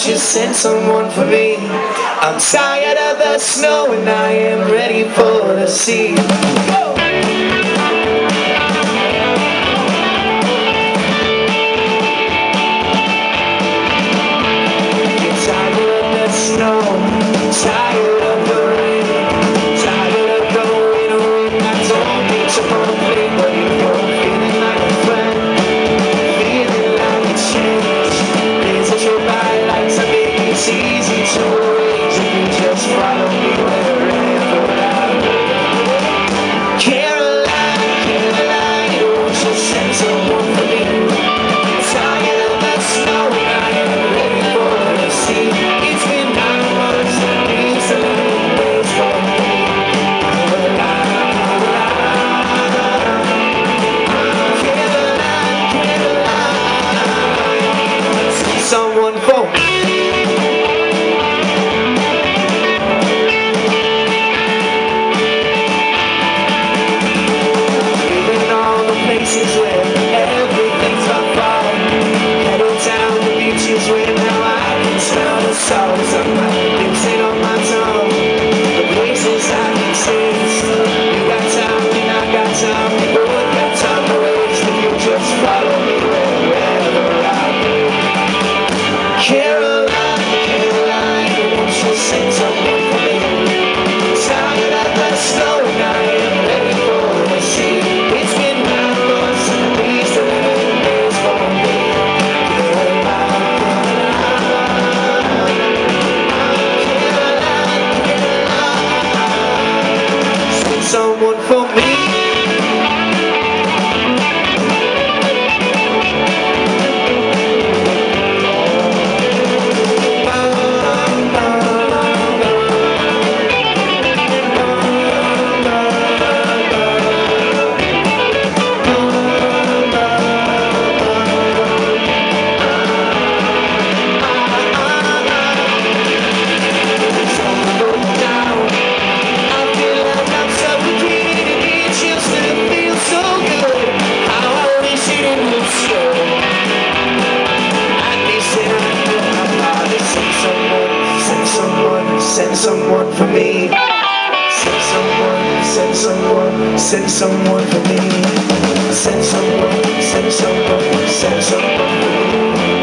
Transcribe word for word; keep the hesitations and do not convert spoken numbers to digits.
won't you send someone for me? I'm tired of the snow and I am ready for the sea. Go! Snow, tired of the rain, tired of going away. I don't need to complain, but if you're feeling like a friend, feeling like a change, there's a trip I like to make. It's easy to arrange if you just follow me wherever I go. Caroline, Caroline, won't you send someone for me? Tired of the snow, I am ready for the sea. Someone for me. Even all the places where everything's on fire, headed down the beaches where now I can smell the salts of my lips and on my tongue. The places I can taste. You got time and I got time. We both got time to waste if you just follow me wherever I go. Caroline, Caroline, won't you sing someone for me? Tired of the snow and I am ready for the sea. It's been nine months and these eleven days for me. Caroline, Caroline, Caroline, sing someone for me. Send someone for me. Send someone, send someone, send someone for me. Send someone, send someone, send someone for me.